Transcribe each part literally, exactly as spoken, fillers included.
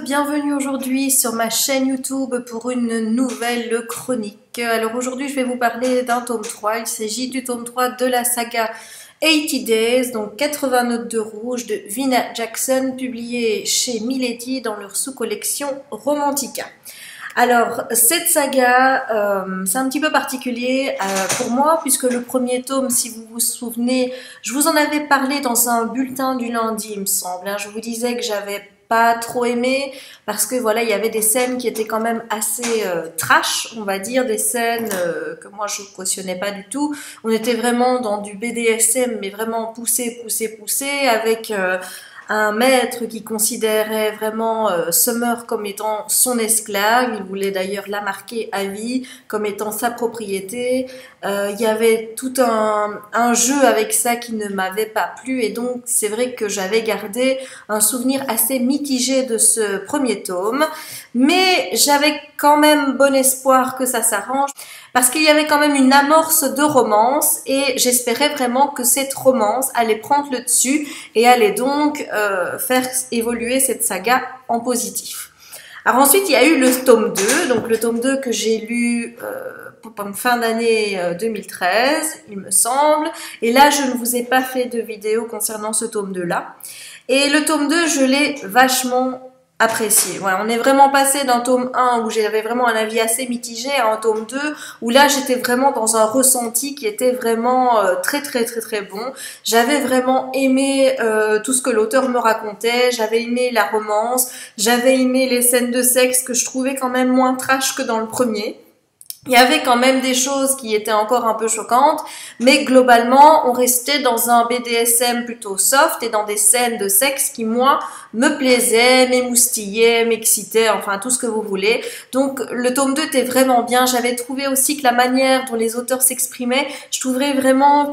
bienvenue aujourd'hui sur ma chaîne YouTube pour une nouvelle chronique. Alors aujourd'hui je vais vous parler d'un tome trois, il s'agit du tome trois de la saga eighty days, donc quatre-vingts notes de rouge de Vina Jackson, publié chez Milady dans leur sous-collection Romantica. Alors, cette saga, euh, c'est un petit peu particulier euh, pour moi, puisque le premier tome, si vous vous souvenez, je vous en avais parlé dans un bulletin du lundi, il me semble. Hein. Je vous disais que j'avais pas trop aimé, parce que voilà, il y avait des scènes qui étaient quand même assez euh, trash, on va dire, des scènes euh, que moi je cautionnais pas du tout. On était vraiment dans du B D S M, mais vraiment poussé, poussé, poussé, avec... Euh, un maître qui considérait vraiment euh, Summer comme étant son esclave, il voulait d'ailleurs la marquer à vie comme étant sa propriété. Euh, il y avait tout un, un jeu avec ça qui ne m'avait pas plu et donc c'est vrai que j'avais gardé un souvenir assez mitigé de ce premier tome, mais j'avais quand même bon espoir que ça s'arrange parce qu'il y avait quand même une amorce de romance et j'espérais vraiment que cette romance allait prendre le dessus et allait donc euh, faire évoluer cette saga en positif. Alors ensuite, il y a eu le tome deux, donc le tome deux que j'ai lu euh, pour fin d'année euh, deux mille treize, il me semble. Et là, je ne vous ai pas fait de vidéo concernant ce tome deux-là. Et le tome deux, je l'ai vachement apprécié. Voilà, on est vraiment passé d'un tome un où j'avais vraiment un avis assez mitigé à un tome deux où là j'étais vraiment dans un ressenti qui était vraiment euh, très très très très bon. J'avais vraiment aimé euh, tout ce que l'auteur me racontait, j'avais aimé la romance, j'avais aimé les scènes de sexe que je trouvais quand même moins trash que dans le premier. Il y avait quand même des choses qui étaient encore un peu choquantes, mais globalement, on restait dans un B D S M plutôt soft et dans des scènes de sexe qui, moi, me plaisaient, m'émoustillaient, m'excitaient, enfin tout ce que vous voulez. Donc le tome deux était vraiment bien. J'avais trouvé aussi que la manière dont les auteurs s'exprimaient, je trouverais vraiment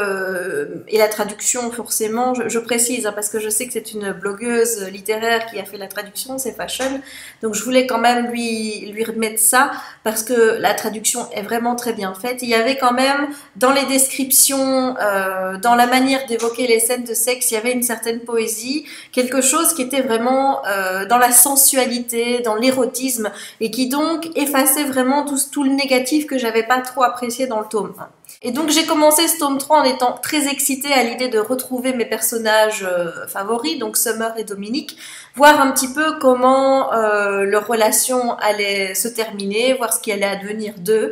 que... Et la traduction, forcément, je, je précise, hein, parce que je sais que c'est une blogueuse littéraire qui a fait la traduction, c'est Fashion. Donc je voulais quand même lui, lui remettre ça, parce que la traduction est vraiment très bien faite. Il y avait quand même dans les descriptions, euh, dans la manière d'évoquer les scènes de sexe, il y avait une certaine poésie, quelque chose qui était vraiment euh, dans la sensualité, dans l'érotisme, et qui donc effaçait vraiment tout, tout le négatif que j'avais pas trop apprécié dans le tome un. Et donc j'ai commencé ce tome trois en étant très excitée à l'idée de retrouver mes personnages euh, favoris, donc Summer et Dominique, voir un petit peu comment euh, leur relation allait se terminer, voir ce qui allait advenir d'eux.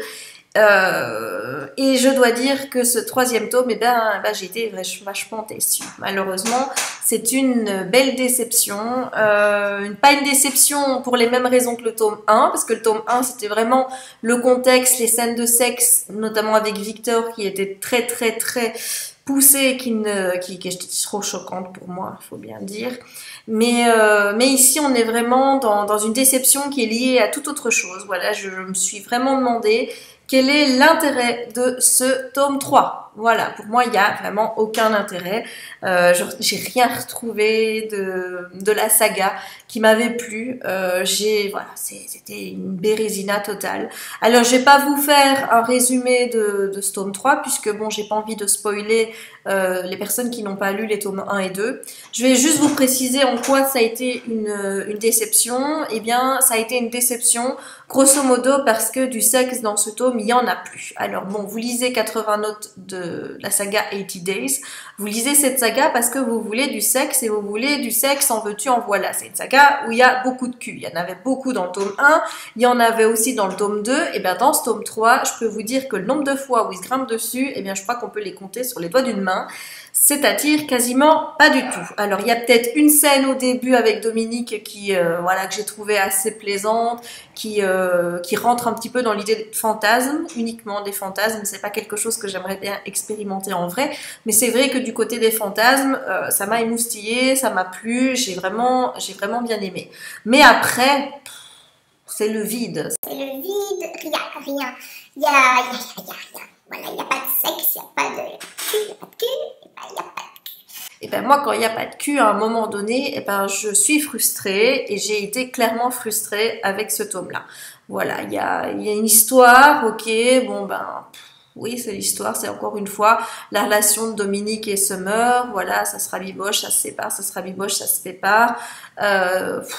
Euh, et je dois dire que ce troisième tome, eh ben, ben, j'ai été vachement déçue. Malheureusement, c'est une belle déception. Euh, pas une déception pour les mêmes raisons que le tome un, parce que le tome un, c'était vraiment le contexte, les scènes de sexe, notamment avec Victor, qui était très très très poussée, qui, ne, qui, qui était trop choquante pour moi, il faut bien dire. Mais, euh, mais ici, on est vraiment dans, dans une déception qui est liée à toute autre chose. Voilà, je, je me suis vraiment demandé quel est l'intérêt de ce tome trois. Voilà, pour moi, il n'y a vraiment aucun intérêt. Euh, j'ai rien retrouvé de, de la saga qui m'avait plu. Euh, j'ai, voilà, c'était une bérésina totale. Alors, je vais pas vous faire un résumé de, de ce tome trois, puisque bon, j'ai pas envie de spoiler euh, les personnes qui n'ont pas lu les tomes un et deux. Je vais juste vous préciser en quoi ça a été une, une déception. Eh bien, ça a été une déception, grosso modo, parce que du sexe dans ce tome, il n'y en a plus. Alors bon, vous lisez quatre-vingts notes de la saga eighty days, vous lisez cette saga parce que vous voulez du sexe et vous voulez du sexe en veux-tu en voilà. C'est une saga où il y a beaucoup de cul. Il y en avait beaucoup dans le tome un, il y en avait aussi dans le tome deux, et bien dans ce tome trois, je peux vous dire que le nombre de fois où il se grimpe dessus, et bien je crois qu'on peut les compter sur les doigts d'une main. C'est-à-dire quasiment pas du tout. Alors il y a peut-être une scène au début avec Dominique qui, euh, voilà, que j'ai trouvé assez plaisante, qui, euh, qui rentre un petit peu dans l'idée de fantasme, uniquement des fantasmes. C'est pas quelque chose que j'aimerais bien expérimenter en vrai, mais c'est vrai que du côté des fantasmes, euh, ça m'a émoustillé, ça m'a plu, j'ai vraiment, j'ai vraiment bien aimé. Mais après, c'est le vide. C'est le vide, rien, rien. Il y a, il y a, il y a, il y a rien. Voilà, il n'y a pas de sexe, il n'y a pas de cul, il n'y a pas de cul, et ben, il n'y a pas de cul. Et ben moi, quand il n'y a pas de cul, à un moment donné, et ben je suis frustrée et j'ai été clairement frustrée avec ce tome-là. Voilà, il y a, il y a une histoire, ok, bon ben... Oui, c'est l'histoire, c'est encore une fois la relation de Dominique et Summer, voilà, ça se rabiboche, ça se sépare, ça se rabiboche, ça se sépare. Euh,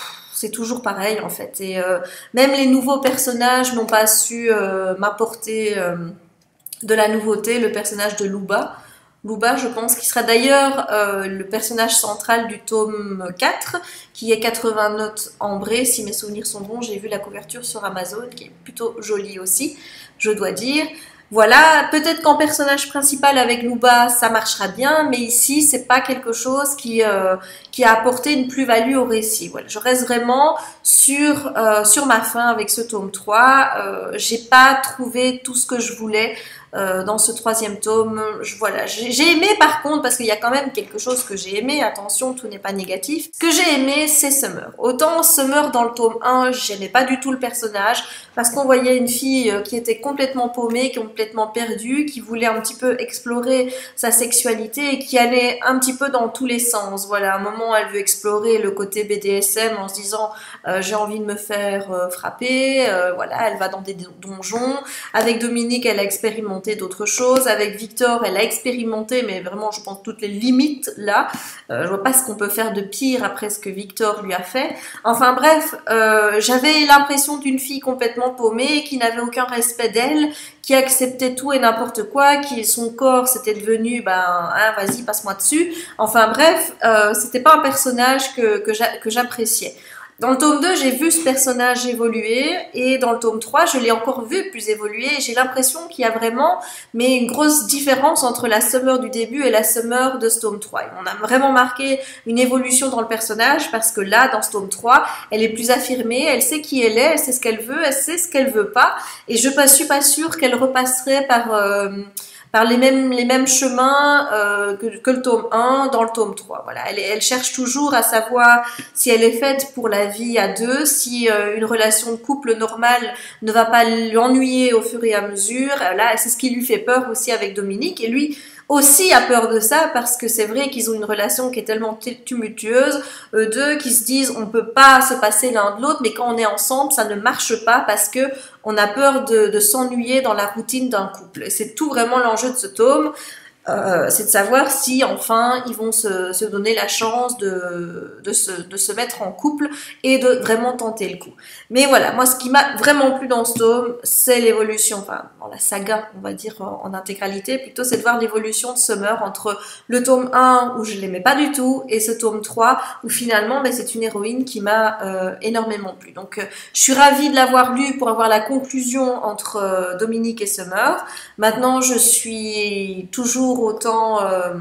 c'est toujours pareil en fait. Et euh, même les nouveaux personnages n'ont pas su euh, m'apporter euh, de la nouveauté. Le personnage de Luba, Luba, je pense, qui sera d'ailleurs euh, le personnage central du tome quatre, qui est quatre-vingts notes ambrées, si mes souvenirs sont bons. J'ai vu la couverture sur Amazon, qui est plutôt jolie aussi, je dois dire. Voilà, peut-être qu'en personnage principal avec Luba, ça marchera bien, mais ici, c'est pas quelque chose qui, euh, qui a apporté une plus-value au récit. Voilà, je reste vraiment sur, euh, sur ma faim avec ce tome trois. Euh, j'ai pas trouvé tout ce que je voulais Euh, dans ce troisième tome. Je, voilà, j'ai aimé par contre, parce qu'il y a quand même quelque chose que j'ai aimé, attention, tout n'est pas négatif. Ce que j'ai aimé, c'est Summer. Autant Summer dans le tome un, j'aimais pas du tout le personnage, parce qu'on voyait une fille qui était complètement paumée, complètement perdue, qui voulait un petit peu explorer sa sexualité et qui allait un petit peu dans tous les sens. Voilà, à un moment, elle veut explorer le côté B D S M en se disant euh, j'ai envie de me faire euh, frapper. Euh, voilà, elle va dans des donjons. Avec Dominique, elle a expérimenté d'autres choses. Avec Victor, elle a expérimenté, mais vraiment, je pense, toutes les limites là. Euh, je vois pas ce qu'on peut faire de pire après ce que Victor lui a fait. Enfin bref, euh, j'avais l'impression d'une fille complètement paumée, qui n'avait aucun respect d'elle, qui acceptait tout et n'importe quoi, qui son corps c'était devenu, ben, hein, vas-y, passe-moi dessus. Enfin bref, euh, c'était pas un personnage que, que j'appréciais. Dans le tome deux, j'ai vu ce personnage évoluer, et dans le tome trois, je l'ai encore vu plus évoluer, et j'ai l'impression qu'il y a vraiment mais une grosse différence entre la Summer du début et la Summer de ce tome trois. Et on a vraiment marqué une évolution dans le personnage, parce que là, dans ce tome trois, elle est plus affirmée, elle sait qui elle est, elle sait ce qu'elle veut, elle sait ce qu'elle veut pas, et je ne suis pas sûre qu'elle repasserait par... Euh, par les mêmes, les mêmes chemins euh, que, que le tome un dans le tome trois. Voilà, elle, elle cherche toujours à savoir si elle est faite pour la vie à deux, si euh, une relation de couple normale ne va pas l'ennuyer au fur et à mesure. Là, c'est ce qui lui fait peur aussi avec Dominique, et lui aussi a peur de ça, parce que c'est vrai qu'ils ont une relation qui est tellement tumultueuse, eux deux, qui se disent on peut pas se passer l'un de l'autre, mais quand on est ensemble, ça ne marche pas, parce que on a peur de, de s'ennuyer dans la routine d'un couple. C'est tout vraiment l'enjeu de ce tome. Euh, c'est de savoir si enfin ils vont se, se donner la chance de, de, se, de se mettre en couple et de vraiment tenter le coup. Mais voilà, moi ce qui m'a vraiment plu dans ce tome, c'est l'évolution, enfin dans la saga on va dire en, en intégralité, plutôt c'est de voir l'évolution de Summer entre le tome un où je l'aimais pas du tout et ce tome trois où finalement ben, c'est une héroïne qui m'a euh, énormément plu. Donc euh, je suis ravie de l'avoir lu pour avoir la conclusion entre euh, Dominique et Summer. Maintenant je suis toujours autant euh,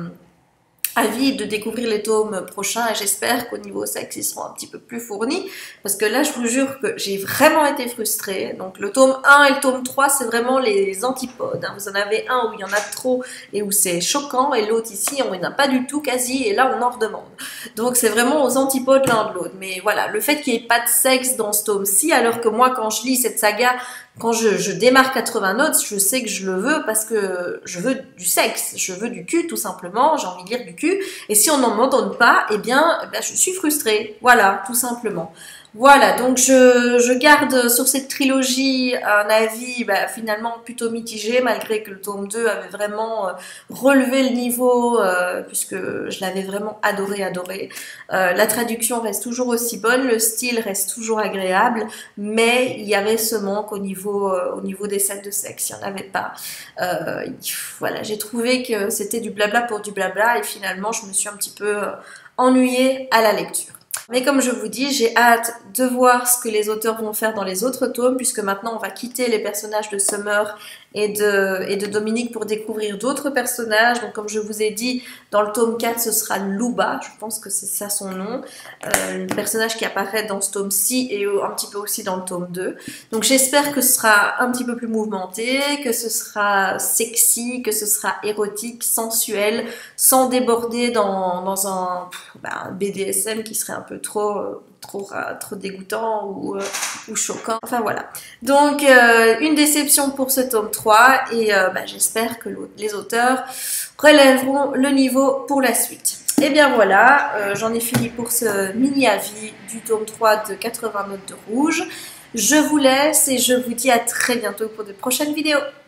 avide de découvrir les tomes prochains, et j'espère qu'au niveau sexe ils seront un petit peu plus fournis, parce que là je vous jure que j'ai vraiment été frustrée. Donc le tome un et le tome trois c'est vraiment les antipodes, hein. Vous en avez un où il y en a trop et où c'est choquant, et l'autre ici on n'en a pas du tout quasi, et là on en redemande. Donc c'est vraiment aux antipodes l'un de l'autre. Mais voilà, le fait qu'il n'y ait pas de sexe dans ce tome-ci, alors que moi quand je lis cette saga, quand je, je démarre quatre-vingts notes, je sais que je le veux parce que je veux du sexe, je veux du cul tout simplement, j'ai envie de lire du cul, et si on n'en m'en donne pas, eh bien, eh bien je suis frustrée, voilà, tout simplement. Voilà, donc je, je garde sur cette trilogie un avis bah, finalement plutôt mitigé, malgré que le tome deux avait vraiment euh, relevé le niveau, euh, puisque je l'avais vraiment adoré, adoré. Euh, la traduction reste toujours aussi bonne, le style reste toujours agréable, mais il y avait ce manque au niveau, euh, au niveau des scènes de sexe, il n'y en avait pas. Euh, voilà, j'ai trouvé que c'était du blabla pour du blabla, et finalement je me suis un petit peu euh, ennuyée à la lecture. Mais comme je vous dis, j'ai hâte de voir ce que les auteurs vont faire dans les autres tomes, puisque maintenant on va quitter les personnages de Summer et de, et de Dominique pour découvrir d'autres personnages. Donc comme je vous ai dit, dans le tome quatre, ce sera Luba, je pense que c'est ça son nom, euh, le personnage qui apparaît dans ce tome-ci et un petit peu aussi dans le tome deux. Donc j'espère que ce sera un petit peu plus mouvementé, que ce sera sexy, que ce sera érotique, sensuel, sans déborder dans, dans un, bah, un B D S M qui serait un peu trop... Euh, Trop, trop dégoûtant ou, euh, ou choquant. Enfin voilà. Donc euh, une déception pour ce tome trois, et euh, bah, j'espère que les auteurs relèveront le niveau pour la suite. Et bien voilà, euh, j'en ai fini pour ce mini avis du tome trois de quatre-vingts notes de rouge. Je vous laisse et je vous dis à très bientôt pour de prochaines vidéos.